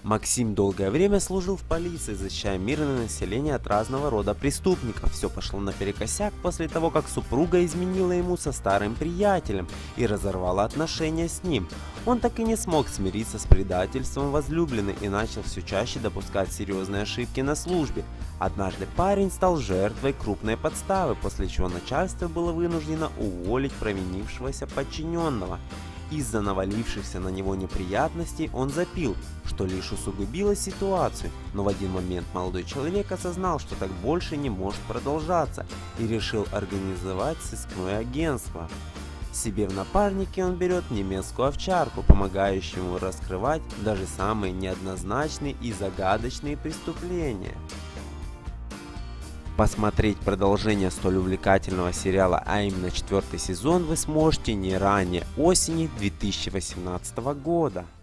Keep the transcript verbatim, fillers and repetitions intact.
Максим долгое время служил в полиции, защищая мирное население от разного рода преступников. Все пошло наперекосяк после того, как супруга изменила ему со старым приятелем и разорвала отношения с ним. Он так и не смог смириться с предательством возлюбленной и начал все чаще допускать серьезные ошибки на службе. Однажды парень стал жертвой крупной подставы, после чего начальство было вынуждено уволить провинившегося подчиненного. Из-за навалившихся на него неприятностей он запил, что лишь усугубило ситуацию, но в один момент молодой человек осознал, что так больше не может продолжаться, и решил организовать сыскное агентство. Себе в напарники он берет немецкую овчарку, помогающую ему раскрывать даже самые неоднозначные и загадочные преступления. Посмотреть продолжение столь увлекательного сериала, а именно четвертый сезон, вы сможете не ранее осени две тысячи восемнадцатого года.